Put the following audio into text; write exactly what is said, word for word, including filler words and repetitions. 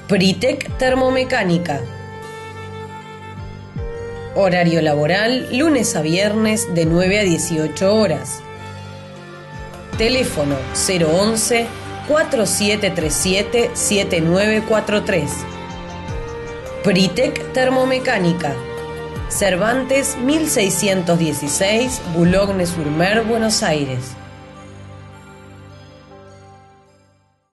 Pritec Termomecánica. Horario laboral lunes a viernes de nueve a dieciocho horas. Teléfono cero once, cuatro siete tres siete, siete nueve cuatro tres. Pritec Termomecánica. Cervantes mil seiscientos dieciséis, Boulogne-sur-Mer, Buenos Aires.